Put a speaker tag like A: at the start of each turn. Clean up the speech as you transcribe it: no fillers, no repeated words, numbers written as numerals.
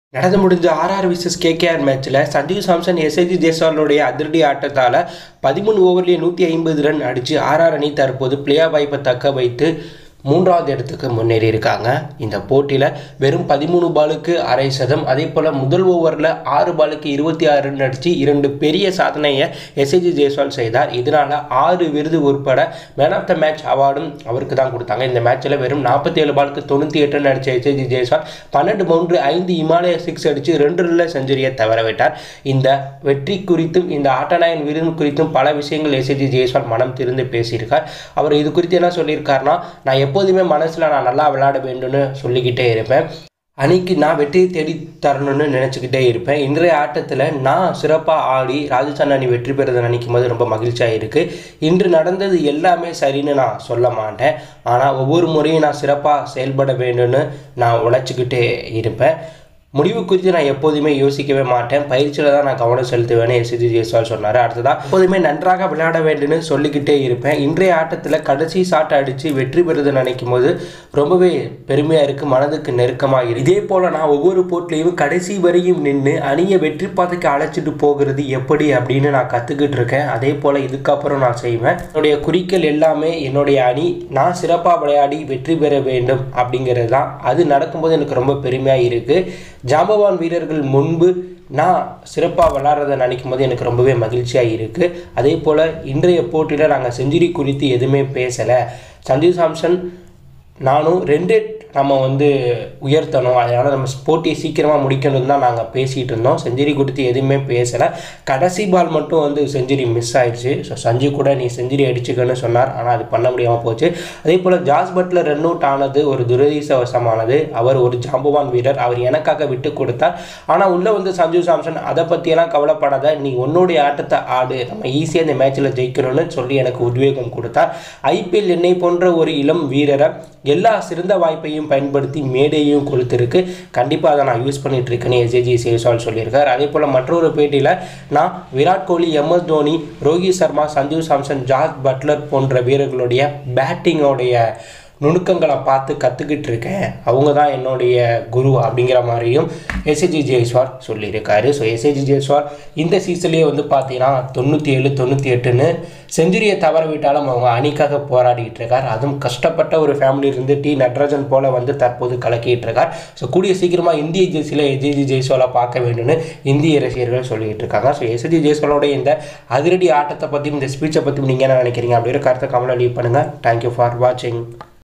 A: நடந்து முடிஞ்ச RR versus KKR மேட்ச்சில் சஞ்சு சாம்சன் எஸ்ஐஜி ஜெய்ஸ்வாலுடைய அதிரடி ஆட்டத்தால் 13 ஓவர்லேயே 150 ரன் அடித்து ஆர்ஆர் அணி தற்போது பிளே ஆஃப் வாய்ப்பை தக்க வைத்து 3வது இடத்துக்கு முன்னேறி இருக்காங்க. இந்த போட்டியில் வெறும் 13 பாலுக்கு அரை சதம், அதே போல் முதல் ஓவரில் 6 பாலுக்கு 26 ரன் அடித்து 2 பெரிய சாதனையை எஸ்ஐஜி ஜெய்ஸ்வால் செய்தார். இதனால் 6 விருது உட்பட மேன் ஆஃப் த மேட்ச் அவார்டும் அவருக்கு தான் கொடுத்தாங்க. இந்த மேட்ச்சில் வெறும் 47 பாலுக்கு 98 ரன் அடித்த எஸ்ஐஜி ஜெய்ஸ்வால் 12 பவுண்டரி 5 இமாலய 6 அடித்து 2 ரன்ல செஞ்சுரியை தவற விட்டார். இந்த வெற்றி குறித்தும் இந்த ஆட்டநாயகன் விருது குறித்தும் பல விஷயங்கள் எஸ்ஐஜி ஜெய்ஸ்வால் மனம் திறந்து பேசியிருக்கார். அவர் இது குறித்து என்ன சொல்லியிருக்காருன்னா, நான் எப்போதுமே மனசில் நான் நல்லா விளையாட வேண்டும்னு சொல்லிக்கிட்டே இருப்பேன். அன்னைக்கு நான் வெற்றியை தேடி தரணும்னு நினச்சிக்கிட்டே இருப்பேன். இன்றைய ஆட்டத்தில் நான் சிறப்பாக ஆடி ராஜஸ்தான் அணி வெற்றி பெறுறதை நினைக்கும் போது ரொம்ப மகிழ்ச்சியாக இருக்குது. இன்று நடந்தது எல்லாமே சரின்னு நான் சொல்ல மாட்டேன், ஆனால் ஒவ்வொரு முறையும் நான் சிறப்பாக செயல்பட வேண்டும்னு நான் உழைச்சிக்கிட்டே இருப்பேன். முடிவு குறித்து நான் எப்போதுமே யோசிக்கவே மாட்டேன், பயிற்சியில் தான் நான் கவனம் செலுத்துவேன்னு எஸ்ஐஜி ஜெய்ஸ்வால் சொன்னார். அடுத்ததான் எப்போதுமே நன்றாக விளையாட வேண்டும்னு சொல்லிக்கிட்டே இருப்பேன். இன்றைய ஆட்டத்தில் கடைசி ஷாட் அடித்து வெற்றி பெறுவதை நினைக்கும் போது ரொம்பவே பெருமையாக இருக்குது, மனதுக்கு நெருக்கமாக இருக்குது. இதே போல் நான் ஒவ்வொரு போட்டிலையும் கடைசி வரையும் நின்று அணியை வெற்றி பாதைக்கு அழைச்சிட்டு போகிறது எப்படி அப்படின்னு நான் கற்றுக்கிட்டு இருக்கேன். அதே போல் இதுக்கப்புறம் நான் செய்வேன். என்னுடைய குறிக்கோள் எல்லாமே என்னுடைய அணி நான் சிறப்பாக விளையாடி வெற்றி பெற வேண்டும் அப்படிங்கிறது தான். அது நடக்கும்போது எனக்கு ரொம்ப பெருமையாக இருக்குது. ஜாம்பவான் வீரர்கள் முன்பு நான் சிறப்பாக விளாட்றதை நினைக்கும் போது எனக்கு ரொம்பவே மகிழ்ச்சியாக இருக்குது. அதே போல் இன்றைய போட்டியில் நாங்கள் செஞ்சுரி குறித்து எதுவுமே பேசலை. சஞ்சு சாம்சன் நானும் 2 நம்ம உயர்த்தணும், அதனால் நம்ம போட்டியை சீக்கிரமாக முடிக்கணும் தான் நாங்கள் பேசிகிட்டு இருந்தோம். செஞ்சுரி குறித்து எதுவுமே பேசலை. கடைசி பால் மட்டும் செஞ்சுரி மிஸ் ஆயிடுச்சு. ஸோ சஞ்சு கூட நீ செஞ்சுரி அடிச்சுக்கன்னு சொன்னார், ஆனால் அது பண்ண முடியாமல் போச்சு. அதே போல் ஜாஸ் பட்லர் ரன் அவுட் ஆனது ஒரு துரதிர்ஷ்டவசமானது. அவர் ஒரு ஜாம்பவான் வீரர், அவர் எனக்காக விட்டு கொடுத்தார். ஆனால் உள்ளே சஞ்சு சாம்சன் அதை பற்றியெல்லாம் கவலைப்படாத, நீ உன்னுடைய ஆட்டத்தை ஆடு, நம்ம ஈஸியாக இந்த மேட்ச்சில் ஜெயிக்கணும்னு சொல்லி எனக்கு உத்வேகம் கொடுத்தார். ஐபிஎல் என்னை போன்ற ஒரு இளம் வீரரை எல்லா சிறந்த வாய்ப்பையும் பயன்படுத்தி மேடையும் கொடுத்துருக்கு. கண்டிப்பாக அதை நான் யூஸ் பண்ணிட்டு இருக்கேன்னு எஸ்ஐஜி ஜெய்ஸ்வால் சொல்லியிருக்கார். அதே போல் மற்றொரு பேட்டியில் நான் Virat Kohli, MS Dhoni, Rohit Sharma, Sanju Samson, Jos Buttler போன்ற வீரர்களுடைய பேட்டிங்கோடைய நுணுக்கங்களை பார்த்து கற்றுக்கிட்டு இருக்கேன், அவங்க தான் என்னுடைய குரு அப்படிங்கிற மாதிரியும் எஸ்ஐஜி ஜெய்ஸ்வால் சொல்லியிருக்காரு. ஸோ எஸ்ஐஜி ஜெய்ஸ்வால் இந்த சீசன்லேயே பார்த்தீங்கன்னா 97, 98ன்னு செஞ்சுரியை தவற விட்டாலும் அவங்க அணிக்காக போராடிட்டு இருக்கார். அதுவும் கஷ்டப்பட்ட ஒரு ஃபேமிலியிலிருந்து டி நட்ராஜன் போல தற்போது கலக்கிட்டு இருக்கார். ஸோ கூடிய சீக்கிரமாக இந்திய ஜெர்சியில் எஸ்ஐஜி ஜெய்ஸ்வாலை பார்க்க வேண்டும்னு இந்திய ரசிகர்கள் சொல்லிட்டு இருக்காங்க. ஸோ எஸ்ஐஜி ஜெய்ஸ்வாலோட இந்த அதிரடி ஆட்டத்தை பற்றியும் இந்த ஸ்பீச்சை பற்றியும் நீங்கள் என்ன நினைக்கிறீங்க அப்படிங்கிற கருத்தை கமெண்ட்ல லீவ் பண்ணுங்கள். தேங்க்யூ ஃபார் வாட்சிங்.